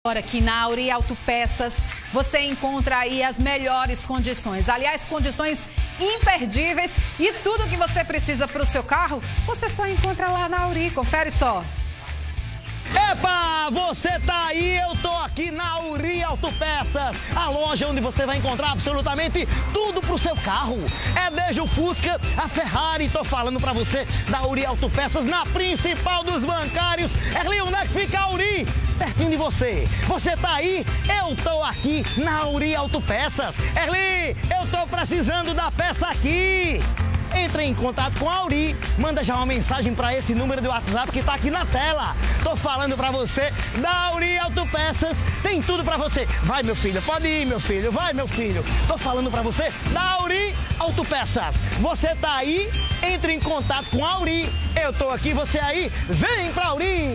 Aqui na Auri Autopeças você encontra aí as melhores condições. Aliás, condições imperdíveis e tudo que você precisa para o seu carro, você só encontra lá na Auri. Confere só. Epa, você tá aí, eu tô aqui na Auri Autopeças, a loja onde você vai encontrar absolutamente tudo pro seu carro. É desde o Fusca, a Ferrari, tô falando pra você da Auri Autopeças, na principal dos bancários. Erli, onde é que fica a Auri? Pertinho de você. Você tá aí, eu tô aqui na Auri Autopeças. Erli, eu tô precisando da peça aqui. Entre em contato com a Auri, manda já uma mensagem para esse número de WhatsApp que tá aqui na tela. Tô falando para você da Auri Autopeças, tem tudo para você. Vai, meu filho, pode ir, meu filho, vai, meu filho. Tô falando para você da Auri Autopeças. Você tá aí, entre em contato com a Auri. Eu tô aqui, você aí, vem pra Auri.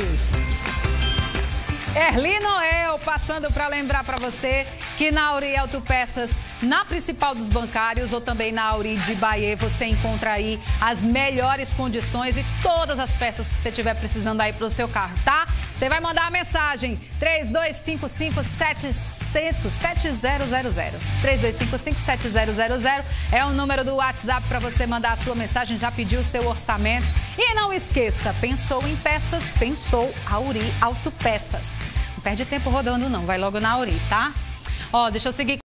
Erli Noel, passando para lembrar para você que na Auri Autopeças, na principal dos bancários ou também na Auri de Bahia, você encontra aí as melhores condições e todas as peças que você estiver precisando aí para o seu carro, tá? Você vai mandar a mensagem 3255-7000. 3255-7000 é o número do WhatsApp para você mandar a sua mensagem, já pediu o seu orçamento. E não esqueça, pensou em peças, pensou Auri Autopeças. Não perde tempo rodando não, vai logo na Auri, tá? Ó, deixa eu seguir.